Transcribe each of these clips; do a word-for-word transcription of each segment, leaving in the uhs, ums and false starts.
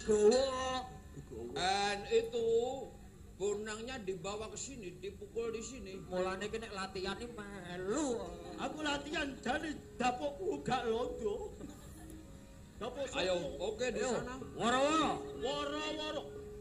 digowo. Dan itu bonangnya dibawa ke sini, dipukul di sini. Mulane ki nek latihan iki melu. Aku latihan dari dapurku gak londo. Dapur Ayo, oke di sana. Woro-woro. Woro-woro.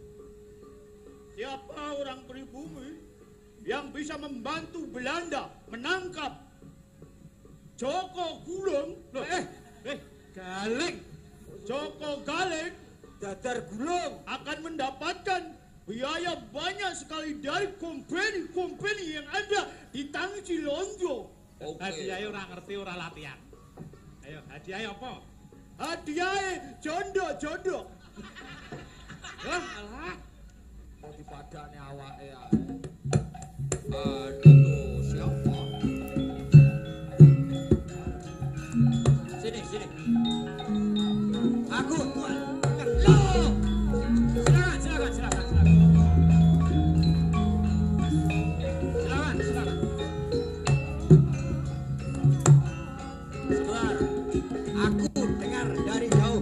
Siapa orang pribumi yang bisa membantu Belanda menangkap Joko Gulung? Eh, eh, Galing. Joko Galing Dadar Gulung akan mendapatkan biaya banyak sekali dari kompeni-kompeni yang ada di Tangsi Londo. Oke. Hadiahnya orang ngerti orang latihan. Ayo, hadiahnya apa? Hadiahnya jodoh-jodoh. Lah, alah. mau dipadane awake ae. Aduh, siapa? Sini, sini. Aku tuan. Loh. Silakan, silakan, silakan, silakan. Silakan, silakan. Sebentar. Aku dengar dari jauh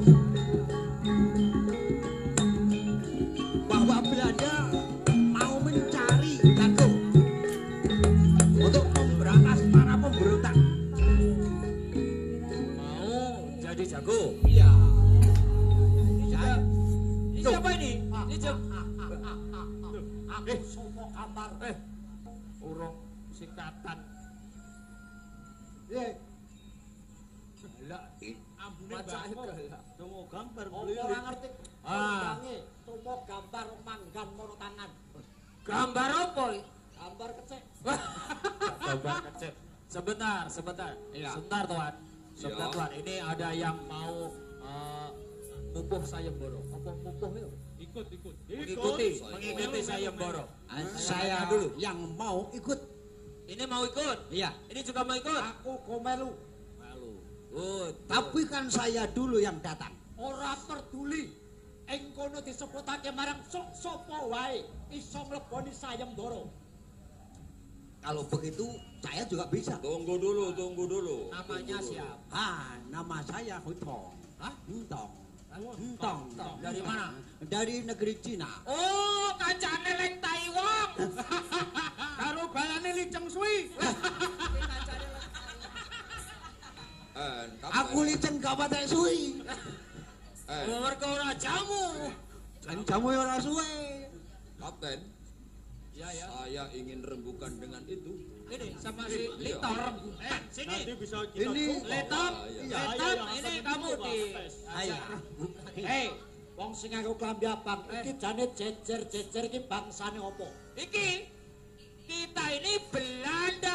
bahwa Belanda mau mencari jago untuk memberantas para pemberontak. Mau jadi jago? Iya. Saya. Ini siapa ini? Ini siapa? Eh, sopo kamar. Eh, urung singkatan. Eh, Galak. Ambune Macake bangko. galak. tunggu gambar Apa beli. ora ngerti? Ah. Gange tumo gambar manggan mono tangan. Gambar apa? iki? Gambar kecek. Gambar kecil. Sebentar, sebentar. Iya. Sebentar, Tuan. Sebentar, Iya. Tuan. Ini ada yang mau uh, mupuh sayembara. Apa mupuh itu? Ikut, ikut. Mengikuti, Ikut. mengikuti sayembara. Saya dulu yang mau ikut. Ini mau ikut? Iya. Ini juga mau ikut? Aku komelu. Malu. Oh, Tapi kan saya dulu yang datang. Ora peduli. Ing kono disebutake marang sok sapa wae iso mleboni sayembara. Kalau begitu saya juga bisa. Tunggu dulu, tunggu dulu. namanya Tunggu dulu. siapa? Ah, nama saya Hutong. Hah? Hutong. Hutong. Dari mana? Dari negeri Cina. Oh, kancane leng Taiwan. Karo balane Li Cheng Sui. En, kapan? Aku licen gak patek suwi. En, Oh, mergo ora jamu. Kan jamu ora suwe. Kapten, Ya, ya. saya ingin rembukan dengan itu. Ini sama si Litor. Eh, sini. Nanti bisa kita Ini coba. Letom, Iya, iya, Letom, iya, ini iya, kamu iya, di tes. Ayo. Hei, Wong sing nganggo klambi abang iki jane jejer-jejer iki bangsane opo? iki kita ini Belanda.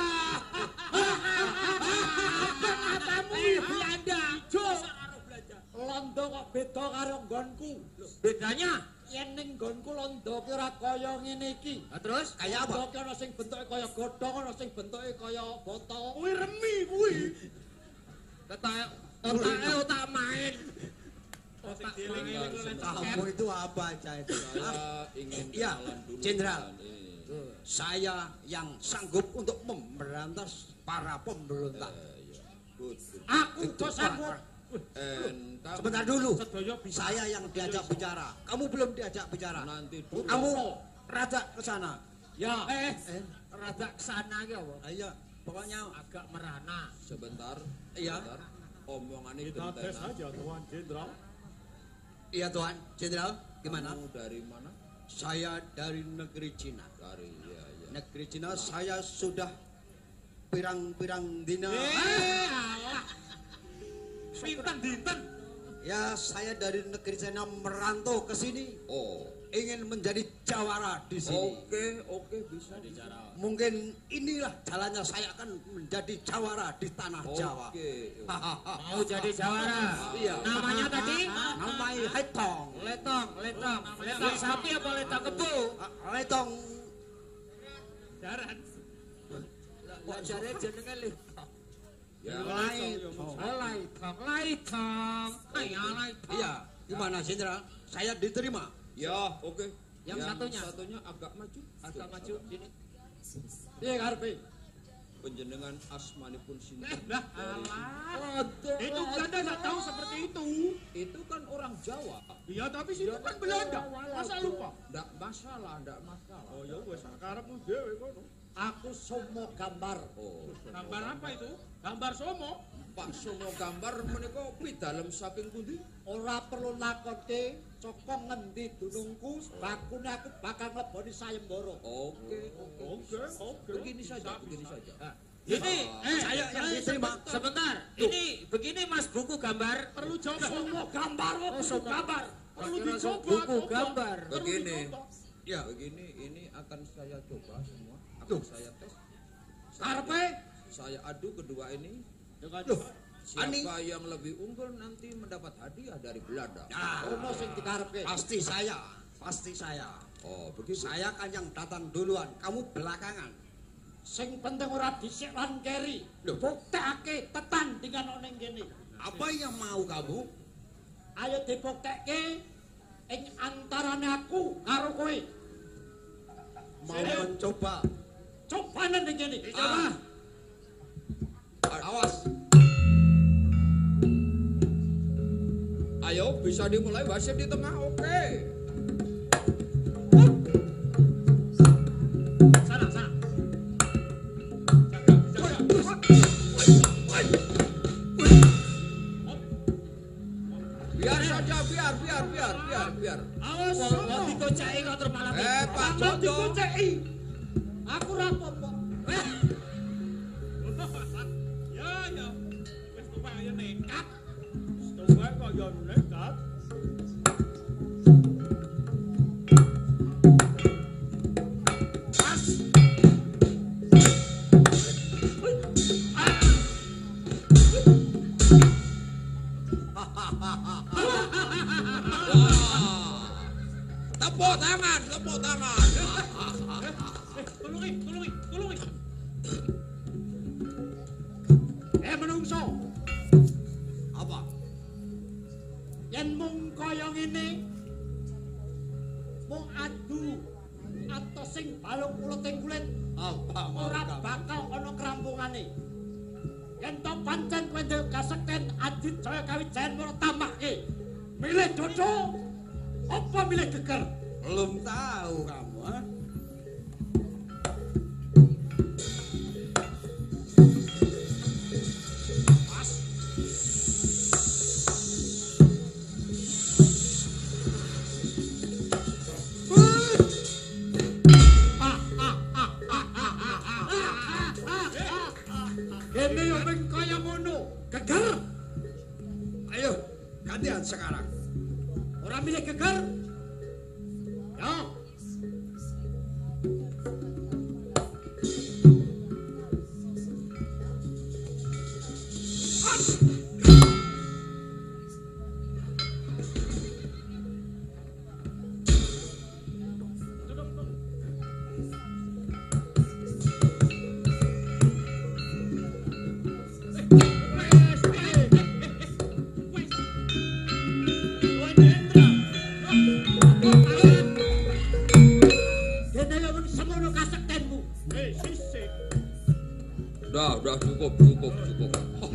Matamu Belanda. Londo kok beda karo nggonku. Bedanya? Yen ning nggonku londo ki ora kaya ngene iki. Nah, terus Kaya apa? Ana sing bentuke kaya godhong, ana sing bentuke kaya botol. Kuwi remi kuwi. otak otaknya otak main. Otak dieling main. iku lek Kamu itu apa aja itu? Saya ingin Iya, kenalan dulu Jenderal. dengan ini. Saya yang sanggup untuk memberantas para pemberontak. Eh, ya. Good, good. Aku kok sanggup. En, kamu- Sebentar dulu. sedaya bisa. Saya yang diajak bicara. Kamu belum diajak bicara. Nanti dulu. Kamu rada ke sana. Ya, eh, Eh, rada kesana iki apa? ayo. Pokoknya Agak merana. Sebentar. Iya. Sebentar. Omongannya Kita tes gentenan. aja Tuan Jenderal. iya Tuan, Jenderal, gimana? Kamu dari mana? Saya dari negeri Cina. Dari ya ya. Negeri Cina saya sudah pirang-pirang dina. Eh, alah. Pinten dinten. Ya, saya dari negeri Cina merantau ke sini Oh. ingin menjadi jawara di sini. Oke, oke bisa bicara. Mungkin inilah jalannya saya akan menjadi jawara di tanah Jawa. Oke. Mau jadi jawara. Iya. Namanya tadi? Namanya Haitong. Letong, letong. Letong sapi apa letong kebu? Haitong. Daran. Kok jare jenenge letong? Ya. Letong, letong, letong. Kayak letong. Iya, gimana Jenderal? Saya diterima. Ya, oke. Yang satunya? satunya agak maju. Agak maju sini. Piye karepe? Penjenengan asmanipun sinten? Lah, alah. Itu Belanda enggak tahu seperti itu. Itu kan orang Jawa. Iya, tapi situ kan Belanda. Masa lupa? Ndak masalah, ndak masalah. Oh ya wes karepmu dhewe kono. Aku Somo Gambar. Oh, Gambar apa itu? Gambar Somo. Pak Somo Gambar menika pidalem saking pundi? Ora perlu nakote saka ngendi dunungku, bakune aku bakal ngleboni sayembara. Oke, Oke, oke. begini saja, begini saja. Nah, ini Eh, saya yang eh, diterima. Sebentar, ini begini Mas buku gambar. Perlu coba. Somo Gambar, oh Somo Gambar. Perlu Kira dicoba. buku coba. gambar. Perlu Begini. dicoba. Ya, begini ini akan saya coba semua, akan saya tes. Karepe Saya adu kedua ini. Loh, Siapa yang lebih unggul nanti mendapat hadiah dari Belanda. ono sing dikarepe. Pasti saya, pasti saya. Oh, begitu. Saya kan yang datang duluan, kamu belakangan. Sing penting ora dhisik lan keri. Buktekake tetandingan ana ning kene. Apa yang mau kamu? Ayo dibuktekke ing antarane aku karo kowe. Mau mencoba? Cobanen ning kene. Ah. Awas. Ayo, bisa dimulai wasit di tengah. Oke. Sana, sana. Biar saja, biar, biar, biar, biar, biar. awas Wong Somo. dikoceki kok terus malah. Eh, Pak Jangan Jondo. dikoceki. Aku ora apa-apa. Ya, ya. Wis tuwek ayo nekat. Coba kok yo nekat. Tepuk tangan, tepuk tangan. Eh, tulungi, tulungi, tulungi. Eh menungso, Apa? yen mung kaya ngene mung adu atau sing balung uluting kulit Apa mau ora kamu? bakal ana kerampungane. Yen to pancen kowe ndek kasekten Adit Jaya Kawijayan ora tambahke. Milih dodo apa milih geger? Belum tahu kamu, ha? Kene yo mung kaya ngono. Geger Ayo, gantian sekarang. ora milih geger. Yo. Kene yo mung semono kasektenmu. Eh, sisik. Udah, udah cukup, cukup, cukup.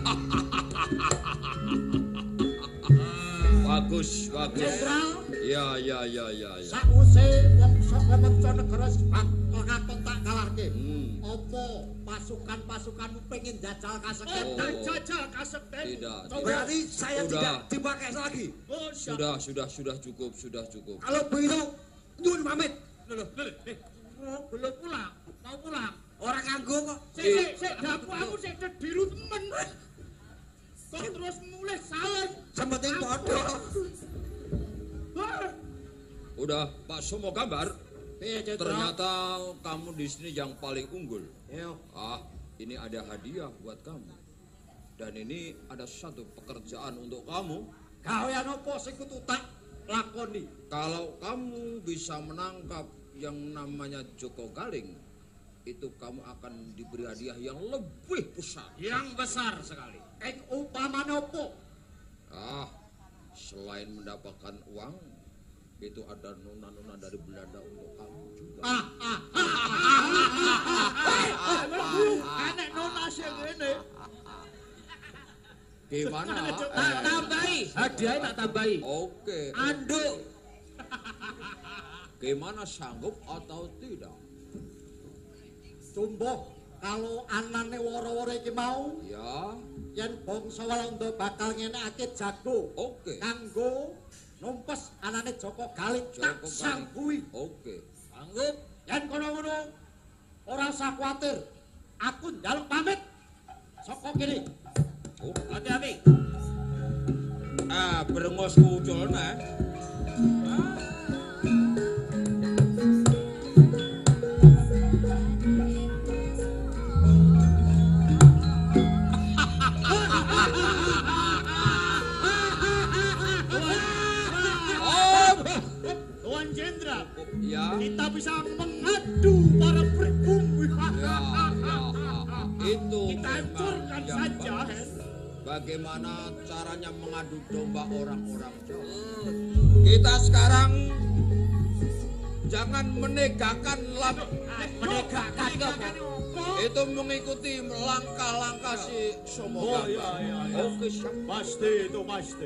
Bagus, bagus. Jenderal, Ya, ya, ya, ya, ya. sakwise wong saka manca negara bakal katon tak kalahke. Hmm. Apa pasukan-pasukanmu pengen jajal kasekten? Oh. Tak jajal kasekten. Tidak, Coba. Berarti saya Sudah. tidak dipakai lagi. Oh, siap. Sudah, sudah, sudah cukup, sudah cukup. Kalau begitu, nyuwun pamit. Loh, loh, loh, eh, oh, belum pulang, mau pulang. Orang nganggo kok. Sik, sik, sik, dapu aku sik biru temen. Kok terus mulai salah. Sementing bodoh. Wah, Udah, Pak Somo Gambar. Piye, Jenderal? Ternyata kamu di sini yang paling unggul. Yo. Ah, ini ada hadiah buat kamu. Dan ini ada satu pekerjaan untuk kamu. Gawean apa sing kudu tak lakoni? Kalau kamu bisa menangkap yang namanya Joko Galing, itu kamu akan diberi hadiah yang lebih besar. Yang besar sekali. Ing upamane apa? Ah, selain mendapatkan uang, itu ada nona-nona dari Belanda untuk kamu juga. Ah, ah, eh, mlebu enek nona sing ngene. Gimana? Tak tambahi, hadiahnya tak tambahi. Oke. Anduk. Gimana, sanggup atau tidak? Jumbo, kalau anane woro-woro iki mau, Ya. yen bangsa Walanda bakal ngenekake jago. Oke. Kanggo numpes anane Joko Galing tak Joko Galing. sangguhi. Oke. Sanggup. Yen kono-kono ora usah kuwatir. Aku njaluk pamit saka kene. Oh, Hati-hati. ah, berengos kuculna. Tuan Jenderal, Ya. kita bisa mengadu para pribumi. Ya, ya, ya. Itu Kita memang hancurkan yang saja. bagus. Bagaimana caranya mengadu domba orang-orang Jawa? Kita sekarang jangan menegakkan lap, Menegakkan apa? itu mengikuti langkah-langkah si Somoga. Oh, iya, iya, iya. Oke, siap. Pasti itu pasti.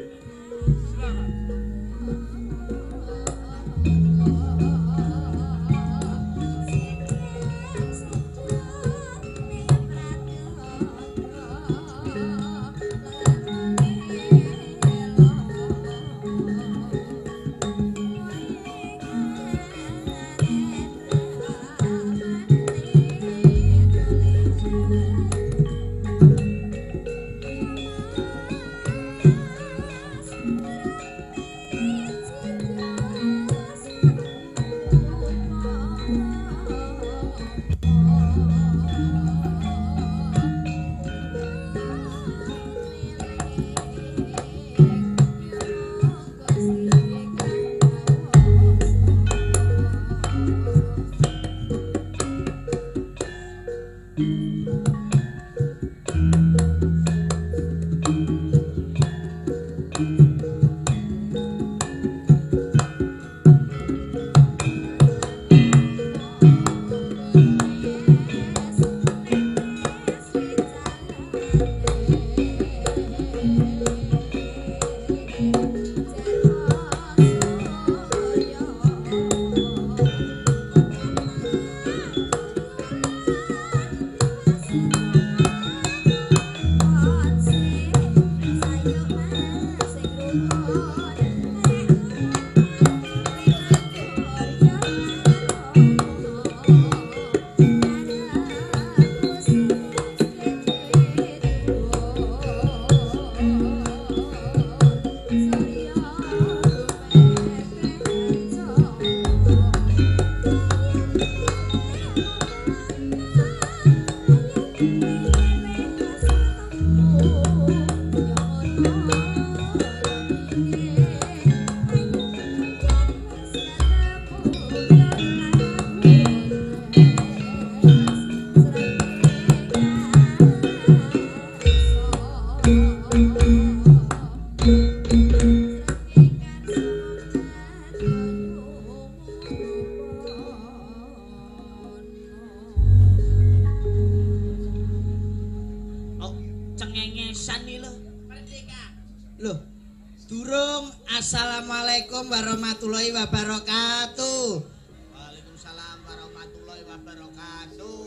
Loh, durung. Assalamualaikum warahmatullahi wabarakatuh. Waalaikumsalam warahmatullahi wabarakatuh.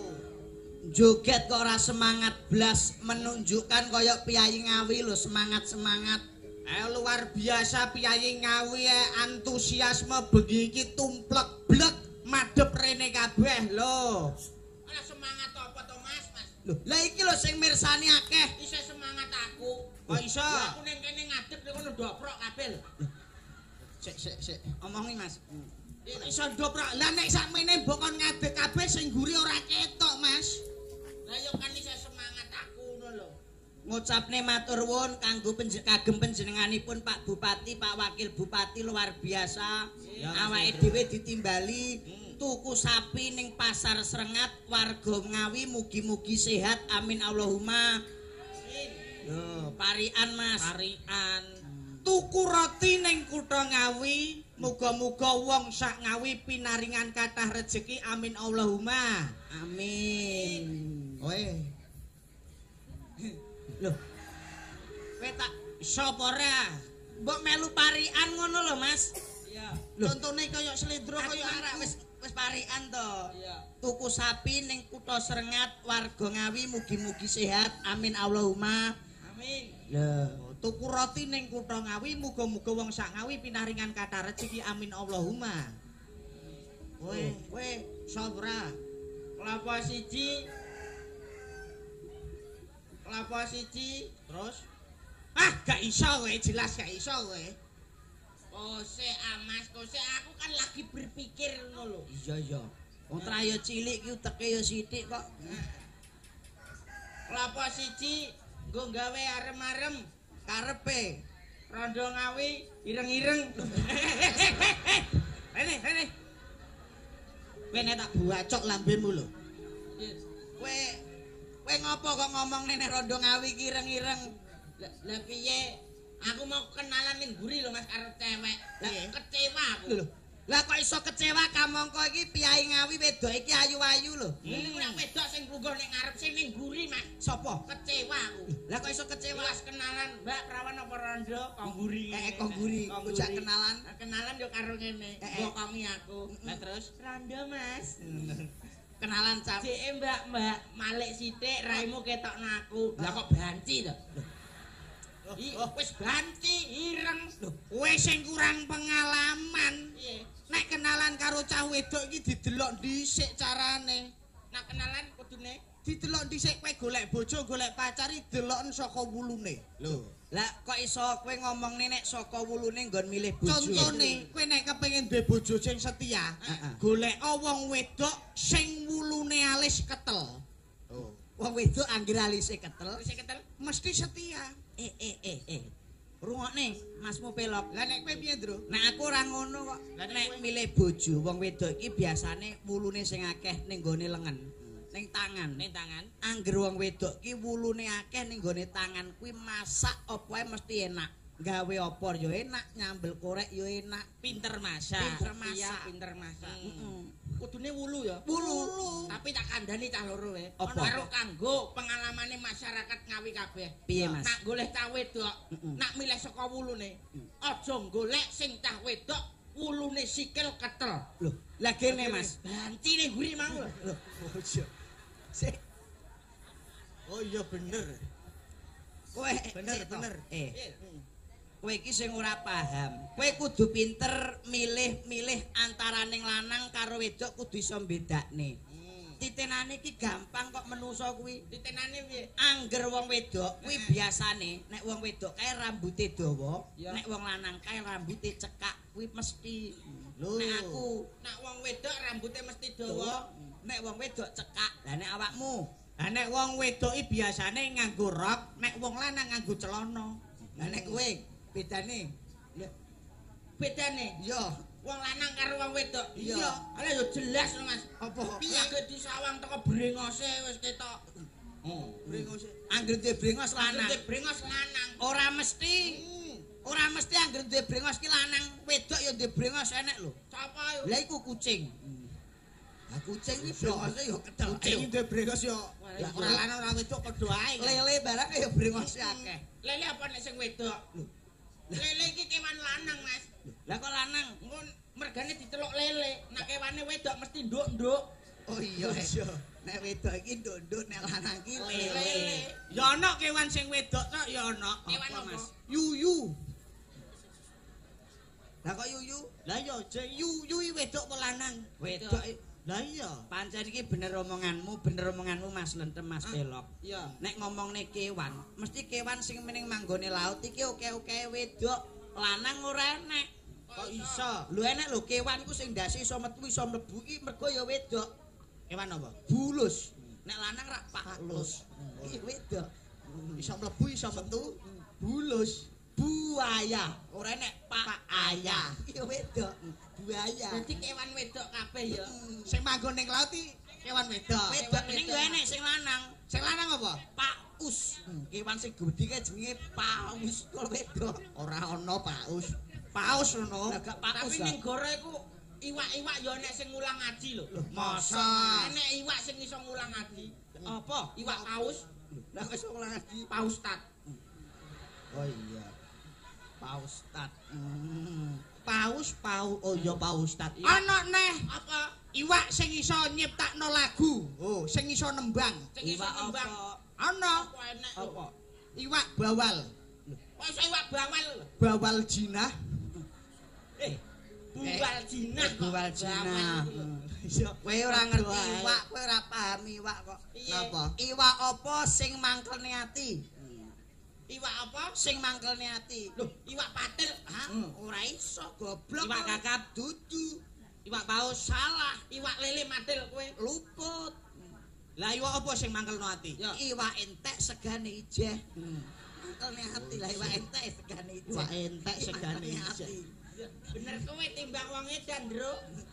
Joget kok ora semangat blas, menunjukkan koyok Piyayi Ngawi lho, semangat-semangat. Eh luar biasa Piyayi Ngawi eh, antusiasme begiki tumplek blek madhep rene kabeh lho. Ora semangat apa to Mas, Mas? Lho, lah iki lho sing mirsani akeh. Isih semangat aku. Kok iso? Ya aku ning kene ngadep nek ngono doprok kabeh lho. Sik sik sik, omongi Mas. Iso ndoprak. Lah nek sakmene mbok kon ngadeg kabeh sing guri ora ketok, Mas. Lah yo kan isih semangat aku ngono lho. Ngucapne matur nuwun kanggo penje kagem panjenenganipun Pak Bupati, Pak Wakil Bupati luar biasa. Awake dhewe ditimbali tuku sapi ning Pasar Srengat, warga Ngawi mugi-mugi sehat. Amin Allahumma. Yo, parian Mas. Parian. Tuku roti ning Kutha Ngawi, muga-muga wong sak Ngawi pinaringan kathah rejeki. Amin Allahumma. Amin. Oe. Loh. Kowe tak sapa ora? Mbok melu parikan ngono lho, Mas. Iya. Contone kaya slendro kaya arak wis wis parikan to. Iya. Tuku sapi ning Kutha Srengat, warga Ngawi mugi-mugi sehat. Amin Allahumma. Amin. Lah, tuku roti ning Kutha Ngawi, muga-muga wong sak Ngawi pinaringan kathah rezeki. Amin Allahumma. Kowe, kowe sapa? Kelapa siji. Kelapa siji. Terus? Ah, gak iso kowe, jelas gak iso kowe. Kose amas, kose aku kan lagi berpikir ngono lho. Iya iya. Wong traya cilik ki uteke ya sithik kok. Kelapa siji nggo gawe arem-arem Karepe. Rondo Ngawi ireng-ireng. Rene, rene. Kowe nek tak buacok lambemu lho. Kowe kowe ngopo kok ngomong nek Rondo Ngawi ki ireng-ireng? Lah lah piye? Aku mau kenalan ning guri lho Mas karo cewek. Lah Iya. kecewa aku. Lho. Lah kok iso kecewa kamangka iki piyai Ngawi wedok iki ayu-ayu lho. Ning nek wedok sing lungguh ning ngarep sing ning guri Mas. Sapa? Kecewa aku. Lah kok iso kecewa? Jelas kenalan, Mbak Prawan apa Rondo kong guri. Eh kok guri, ujak kenalan. Kenalan yo karo ngene. Eh, eh. Bokongi aku. Lah terus Rondo Mas. Kenalan cap. Cek Mbak, Mbak, malik sithik raimu ketokno aku. Lah kok banci to? Ih, wis banci ireng. Kowe sing kurang pengalaman. Piye? Nek kenalan karo cah wedok iki didelok dhisik carane. Nak kenalan kudune Didelok dhisik kowe golek bojo, golek pacar iki deloken saka wulune. Lho. Lah kok iso kowe ngomongne nek saka wulune nggon milih bojo. Contone, kowe nek kepengin duwe bojo sing setia, golek wong wedok sing wulune alis ketel. Oh. Wong wedok anggere alise ketel, wis ketel. mesti setia. Eh eh eh eh. Rungokne, Masmu pelok. Lah nek kowe piye, Ndro? Nek aku ora ngono kok. Nek milih bojo wong wedok iki biasane wulune sing akeh ning gone lengen. Ning tangan, Ning tangan. angger wong wedok ki wulune akeh ning gone tangan kuwi masak apa wae mesti enak. Gawe opor yo enak, nyambel korek yo enak, Pinter masak. Pinter masak. Iya, pinter masak. Heeh. Kudune wulu ya. Wulu. Tapi tak kandhani cah loro wae. Apa? Karo kanggo pengalamane masyarakat Ngawi kabeh. Piye, Mas? Nak golek cah wedok, Mm-mm. nak milih saka wulune. Aja golek sing cah wedok wulune sikil ketel. Loh, lah kene Mas. Banci ning guri mau. Loh, bojo. Sik. Oh iya bener. Kowe Bener, sik to. bener. Eh, kowe iki sing ora paham. Kowe kudu pinter milih-milih antaraning lanang karo wedok kudu iso mbedakne. Titenane iki gampang kok menungso kuwi. Ditenane piye? Angger wong wedok kuwi biasane nek wong wedok kae rambuté dawa, Ya. nek wong lanang kae rambuté cekak kuwi mesti. Lho, nek aku Nak wong wedok rambutnya mesti dawa. dawa, nek wong wedok cekak. Lah nek awakmu, lah nek wong wedok iki biasane nganggo rok, nek wong lanang nganggo celana. Lah nek kowe bedane? Lah Bedane iya, wong lanang karo wong wedok. Iya. Ala yo jelas lho Mas. apa? Piye ge disawang teko brengose wis ketok. Oh, brengos. Angger duwe brengos lanang. Lanang brengos lanang. Ora mesti. Ora mesti angger duwe brengos ki lanang, wedok ya duwe brengos enek lho. Sapa yo? Lah iku kucing. Lah kucing iki brengose ya ketel. Kucing duwe brengos ya. Lah ora lanang ora wedok padha ae. Lele barang ya brengose akeh. Lele apa nek sing wedok? Lele iki kewan lanang, Mas. Lah kok lanang? Engko mergane diteluk lele. Nek kewane wedok mesti nduk-nduk. Oh iya. Nek wedok iki nduk-nduk, nek lanang iki lele. Lele. Ya ana kewan sing wedok tok ya ana. Kewan apa? Yuyu. Lah kok yuyu? Lah ya je yuyu iki wedok apa lanang? Wedok. Lah iya. Pancen iki bener omonganmu, bener omonganmu Mas Lentem, Mas Pelok. Iya. Nek ngomongne kewan, mesti kewan sing meneng manggone laut iki oke-oke wedok, lanang ora enek. Kok iso? Lho enek lho kewan ku sing ndase iso metu iso mlebu iki mergo ya wedok. Kewan apa? Bulus. Nek lanang rak paklus. Iki wedok. Iso mlebu iso metu. Bulus. Buaya. Ora enek pak ayah. Iya wedok. Buaya. Dadi kewan wedok kabeh ya. Sing manggon ning laut iki kewan wedok. Wedok ning yo enek sing lanang. Sing lanang apa? Paus. Kewan sing gedhe jenenge paus. Kok wedok. Ora ana paus. Paus ono. Lah gak paus. Tapi ning goro iku iwak-iwak ya enek sing ngulang ngaji lho. Masa? Enek iwak sing iso ngulang ngaji. Apa? Iwak paus, Lah kok iso ngulang ngaji? paustat. Oh iya. Pak Ustad. Hmm. Paus, pau. Oh iya Pak Ustad. Ana neh apa? Iwak sing iso nyiptakno lagu. Oh, sing iso nembang. Sing iso nembang. Ana. Apa enek? Apa? Iwak bawal. Kok iso iwak bawal? Bawal jinah. Eh, buwal jinah. Eh, buwal jinah. Kowe ora ngerti iwak, kowe ora paham iwak kok. Napa? Iwak apa sing mangkelne ati? Iwak apa? Sing mangkelne ati. Loh, iwak patil. Hah? Ora iso goblok. Iwak kakap dudu. Iwak paus salah. Iwak lele matil kowe. Luput. Lah iwak apa sing mangkelno ati? Iwak entek segane ijeh. Mangkelne ati lah iwak entek segane ijeh. Iwak entek segane ijeh. Bener kowe timbang wong edan, Ndro.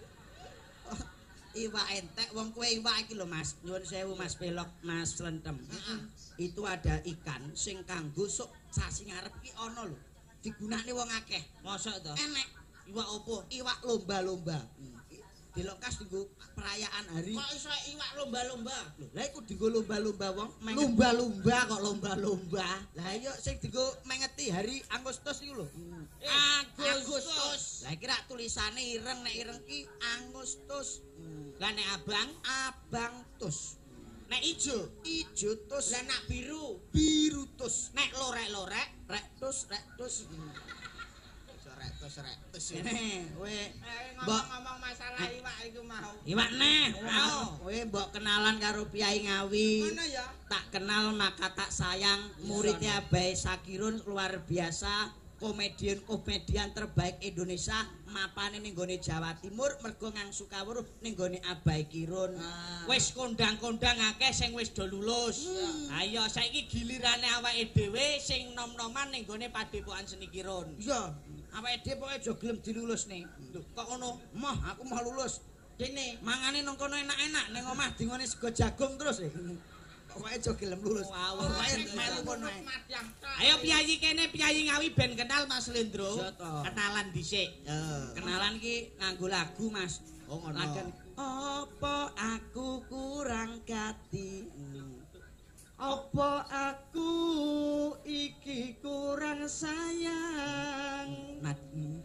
Iwak entek wong kowe iwak iki lho Mas. Nyuwun sewu Mas Pelok, Mas Slentem. Itu ada ikan sing kanggo sok sasi ngarep iki ana lho. Digunakne wong akeh. Mosok to? Enek. Iwak opo? Iwak lomba-lomba. Dilengkas dienggo perayaan hari. Kok iso iwak lomba-lomba? Lho, lah iku dienggo lomba-lomba wong. Lomba-lomba kok lomba-lomba. Lah iya sing dienggo mengeti hari Agustus iku lho. Eh, Agustus. Lah iki rak tulisane ireng nek ireng ki Agustus. Lah nek abang, abang tus. nek ijo, ijo tus. lah nek biru, biru tus. nek lorek-lorek, rek tus, rek tus. Rek tus, rek tus. Kowe ngomong-ngomong masalah iwak iku mau. Iwak neh, mau. Kowe mbok kenalan karo Piai Ngawi. Ngono ya. Tak kenal maka tak sayang, muridnya Bae Sakirun luar biasa. Komedian-komedian terbaik Indonesia mapane ning gone Jawa Timur mergo ngangsu kawruh ning gone Abai Kirun. Ah. Wis kondang-kondang akeh sing wis do lulus. Hmm. Ayo saiki gilirane awake dhewe sing nom-noman ning gone Padepokan Seni Kirun. Iya. Awake dhewe pokoke aja gelem dilulusne. Lho, kok ngono? Moh, aku mau lulus. Dene mangane nang kono enak-enak ning omah dingone sego jagung terus. Pokoke aja gelem lulus. Pokoke melu kono ae. Ayo piyayi kene piyayi Ngawi ben kenal Mas Lendro. Kenalan dhisik. Kenalan ki nganggo lagu Mas. Oh ngono. Lagan apa aku kurang gati. Apa aku iki kurang sayang. Nat.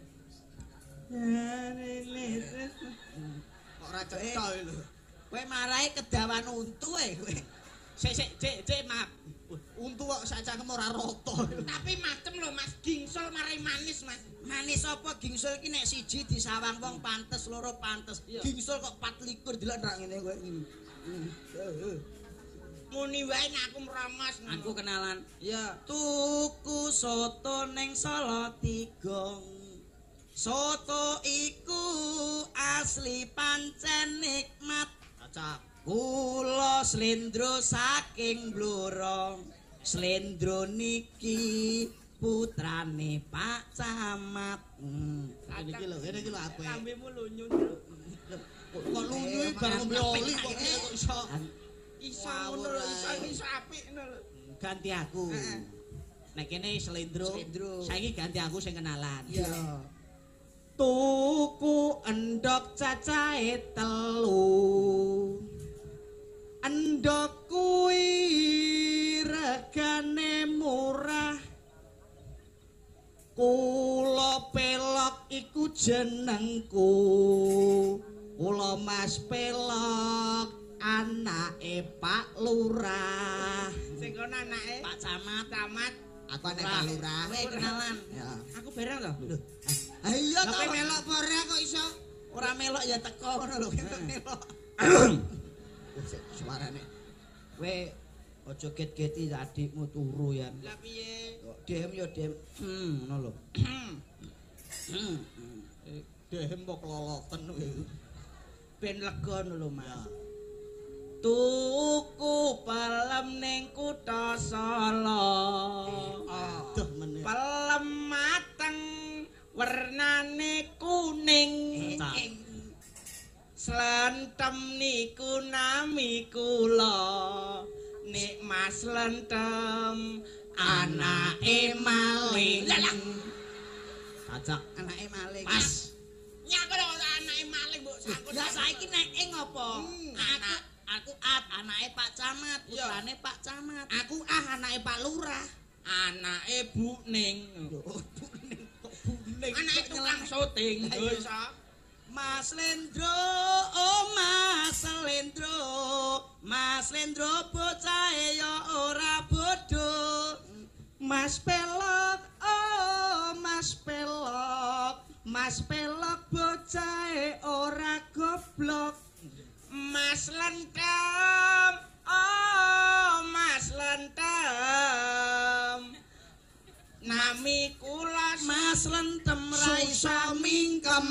Kok ora cetha lho. Kowe marahi kedawan untu e kowe. Sik sik cek cek maaf. Untu kok sak cangkem ora rata. Tapi macem lho Mas, gingsel marai manis Mas. Manis apa gingsel ki nek siji disawang wong pantes, loro pantes. Gingsel kok pat likur delok ndak ngene kowe. Muni wae nek aku merongos. Aku kenalan. Ya. Tuku soto ning Solo Tigong. Soto iku asli pancen nikmat. Cocok. Kula Slendro saking Blora. Slendro niki putrane Pak Camat. Hmm. Iki lho, iki lho apik. Lambemu lunyu. Kok lunyu bareng ngombe oli kok iso. Iso ngono lho, iso iso apik ngono lho. Ganti aku. Nek kene Slendro. Saiki ganti aku sing kenalan. Iya. Tuku endhog cacahe telu. Endhog kuwi regane murah. Kula Pelok iku jenengku. Kula Mas Pelok anake Pak Lurah. Sing kono anake Pak Camat. Camat. Aku anake Pak Lurah. Kowe kenalan. Ya. Aku bareng lho. Ayo to. Kowe melok apa ora kok iso? Ora melok ya teko ngono lho, melok. Suarane. Kowe aja get-geti adikmu turu ya. Lah piye? Dem ya dem. Hmm, ngono lho. Hmm. Dem kok loloten kowe. Ben lega ngono lho, Mas. Tuku palem ning kutha Solo. Aduh meneh. Palem mateng wernane kuning. Slentem niku nami kula. Nek Mas Slentem anake maling. Cocok anake maling. Mas. Nyapa lho anake maling mbok sangkut. Lah saiki nek ing apa? Aku aku At anake Pak Camat, putrane Pak Camat. Aku ah anake Pak Lurah. Anake Bu Ning. Bu Ning kok Bu Ning. Anake tukang syuting. Mas Lendro, oh Mas Lendro, Mas Lendro bocahe ya ora bodoh. Mas Pelok, oh Mas Pelok, Mas Pelok bocahe ora goblok. Mas Lentem, oh Mas Lentem, nami kula Mas Lentem ra iso mingkem.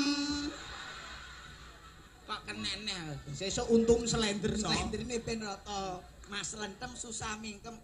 Kok keneneh. Sesuk untung slender no. Slenderine ben rata. Mas Lentem susah mingkem.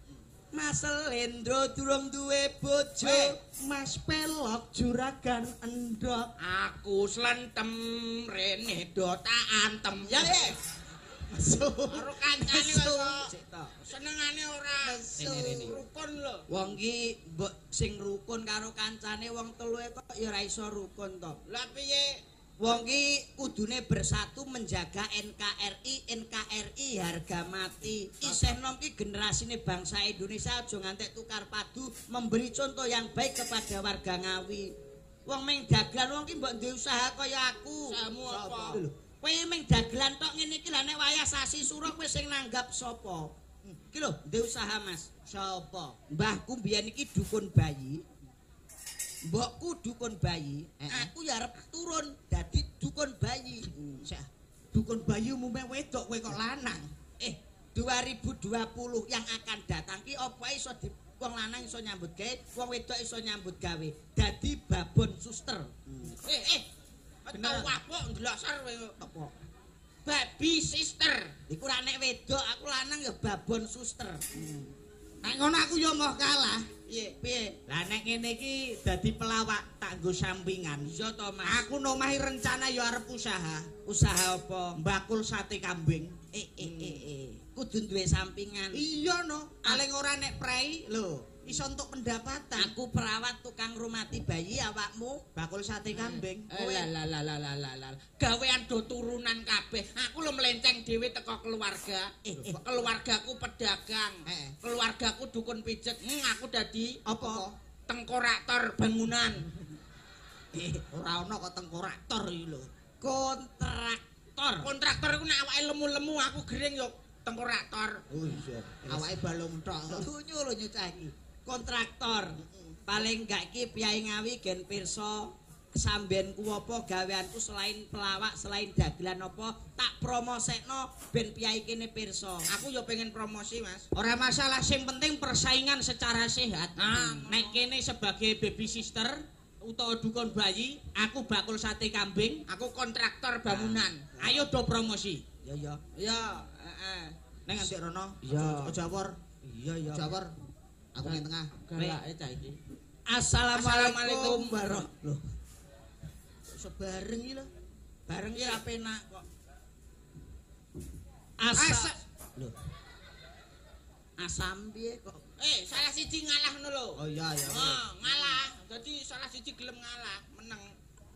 Mas Lendro durung duwe bojo. Mas Pelok juragan endok. Aku slentem rene do tak antem. Ya le. Masuk. Karo kancane kok. Senengane ora rukun lho. Wong ki mbok sing rukun karo kancane wong teluhe kok ya ora iso rukun to. Lah piye? Wong ki kudune bersatu menjaga N K R I, N K R I harga mati. Isih nom ki generasine bangsa Indonesia aja ngantek tukar padu, memberi contoh yang baik kepada warga Ngawi. Wong meng dagelan wong ki mbok duwe usaha kaya aku. Samu apa? Kowe meng dagelan tok ngene iki lah nek wayah sasi sura kowe sing nanggap sapa? Iki lho, duwe usaha Mas. Sapa? Mbahku mbiyen iki dukun bayi. Mbokku dukun bayi, eh, aku ya arep turun dadi dukun bayi. Sah, dukun bayi umumnya wedok kowe kok lanang. Eh, dua ribu dua puluh yang akan datang ki apa iso di wong lanang iso nyambut gawe, wong wedok iso nyambut gawe. Dadi babon suster. Hmm. Eh, eh. Tau apok ndelosar kowe. Apa? Baby sister. Iku ra nek wedok, aku lanang ya babon suster. Hmm. Nek ngono aku yo mau kalah. Piye? Piye? Lah nek ngene iki dadi pelawak tak nggo sampingan. Iya to, Mas. Aku nomahi rencana yo arep usaha. Usaha apa? Mbakul sate kambing. Eh eh eh eh. Kudu duwe sampingan. Iya no, paling ora nek prei lho, iso entuk pendapatan. Aku perawat tukang rumati bayi awakmu. Bakul sate kambing. Eh, lah lah lah lah lah lah lah. Gawean do turunan kabeh. Aku lho melenceng dhewe teko keluarga. Eh, eh. Keluargaku pedagang. Eh, eh. Keluargaku dukun pijet. Hmm, aku dadi Apa? tengkoraktor bangunan. Eh, ora ana kok tengkoraktor iki lho. Kontraktor. Kontraktor iku nek awake lemu-lemu aku gering yo tengkoraktor. Oh iya. Awake balung tok. Lunyu lho nyucah iki. Kontraktor. Paling gak iki piyai Ngawi gen pirsa sambenku apa gaweanku selain pelawak, selain dagelan apa tak promosekno ben piyai kene pirsa. Aku yo pengen promosi, Mas. Ora masalah, sing penting persaingan secara sehat. Ah, Nek kene sebagai baby sister utawa dukun bayi, aku bakul sate kambing, aku kontraktor bangunan. ayo do promosi. Ya ya. Ya, heeh. Neng nganti rono. Iya. Aja awor. Iya ya. Aja awor. Aku nang tengah. Galake cah iki. Assalamualaikum warahmatullahi. Loh. Sebareng iki lho. Bareng ki ra penak kok. Asa. Loh. Asam piye kok? Eh, salah siji ngalah ngono lho. Oh iya ya. Oh, ngalah. Dadi salah siji gelem ngalah, meneng.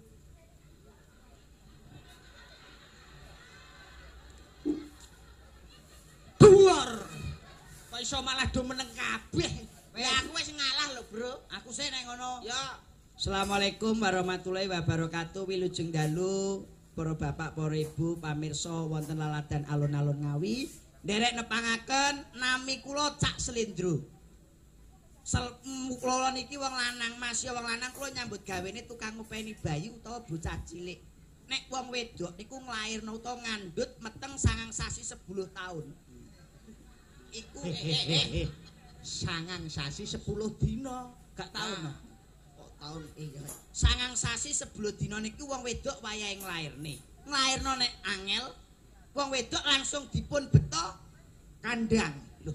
Duar. Kok iso malah do meneng kabeh. Ya aku wis ngalah lho, Bro. Aku sih nek ngono. Ya. Assalamualaikum warahmatullahi wabarakatuh. Wilujeng dalu para bapak, para ibu, pamirsa wonten laladan alun-alun Ngawi. Nderek nepangaken nami kula Cak Slendro. Sel kula niki wong lanang, Mas ya wong lanang kula nyambut gawene tukang ngopeni bayi utawa bocah cilik. Nek wong wedok niku nglairno utawa ngandhut meteng sangang sasi sepuluh tahun. Iku Hehehe. Sangang sasi sepuluh dina. gak tahun. Ah. Kok tahun iya. Sangang sasi sepuluh dina niku wong wedok wayahe nglairne. Nglairno nek angel, wong wedok langsung dipun beto Kandang. Loh.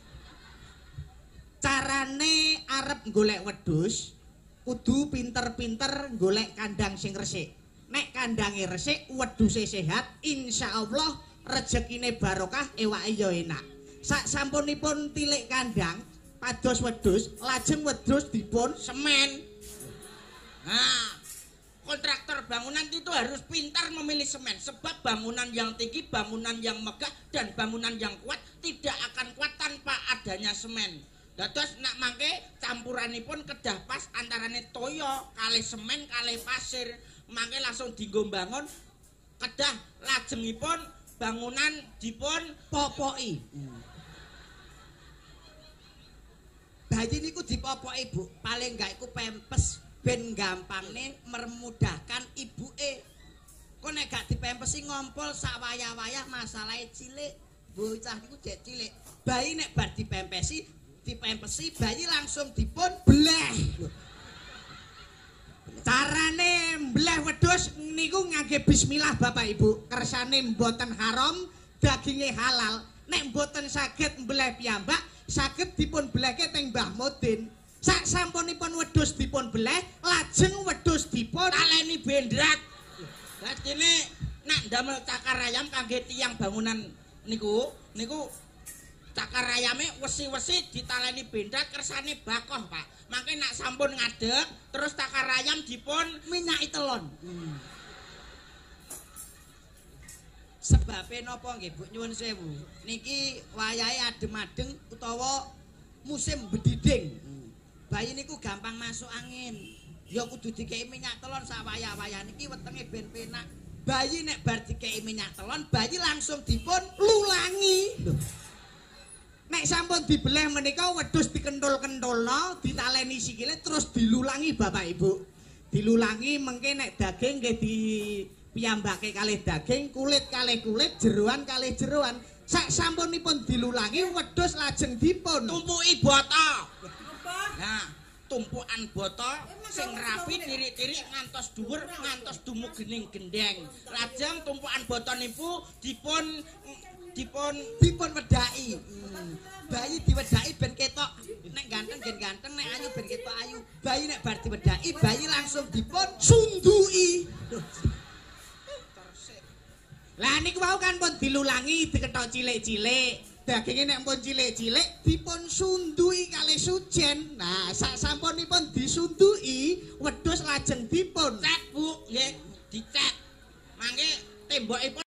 Carane arep golek wedhus kudu pinter-pinter golek kandang sing resik. Nek kandange resik, wedhuse sehat, insyaallah rezekine barokah, ewake ya enak. Sak sampunipun tilik kandang, pados wedhus, lajeng wedhus dipun Semen. Nah, kontraktor bangunan itu harus pintar memilih semen sebab bangunan yang tinggi, bangunan yang megah dan bangunan yang kuat tidak akan kuat tanpa adanya semen. Dados nak mangke campuranipun kedah pas antarane toya kalih semen kalih pasir. Mangke langsung dienggo bangun kedah lajengipun bangunan dipun popoki. Bayi niku dipopoki, Bu. Paling enggak iku pempes ben gampangne mermudahkan ibuke. Kok nek gak dipempesi ngompol sak wayah-wayah masalahe cilik. Bocah niku jek cilik. Bayi nek bar dipempesi dipempesi bayi langsung dipun bleh. Carane mbleh wedhus niku ngangge bismillah Bapak Ibu. Kersane mboten haram, daginge halal. Nek mboten saged mbleh piyambak, saged dipun blehke teng Mbah Mudin. Sak sampunipun wedhus dipun bleh, lajeng wedhus dipun taleni bendrat. Dadine nak ndamel cakar ayam kangge tiyang bangunan niku, niku cakar ayame wesi-wesi ditaleni bendrat kersane bakoh, Pak. Mangke nak sampun ngadeg, terus cakar ayam dipun minyaki telon. Hmm. Sebabe napa nggih Bu nyuwun sewu. Niki wayahe adem-adeng utawa musim bediding. Hmm. Bayi niku gampang masuk angin. Ya kudu dikei minyak telon sak wayah-wayah niki wetenge ben penak. Bayi nek bar dikei minyak telon, bayi langsung dipun lulangi. Loh. Nek sampun dibeleh menika wedhus dikentul-kentulno, ditaleni sikile terus dilulangi Bapak Ibu. Dilulangi mengke nek daging nggih di piyambake kalih daging, kulit kalih kulit, jeroan kalih jeroan. Sak sampunipun dilulangi wedhus lajeng dipun tumpuki boto. Nah, tumpukan boto sing rapi tirik-tirik ngantos dhuwur ngantos dumugening gendeng. Lajeng tumpukan boto niku dipun dipun dipun wedhaki. Hmm. Bayi diwedhaki ben ketok nek ganteng ben ganteng, nek ayu ben ketok ayu. Bayi nek bar diwedhaki, bayi langsung dipun sunduki. Lah niku wau kan pun dilulangi diketok cilik-cilik. Daginge nek pun cilik-cilik dipun sunduki kalih sujen. Nah, sak sampunipun disunduki, wedhus lajeng dipun cek Bu, nggih, dicek. Mangke tembokipun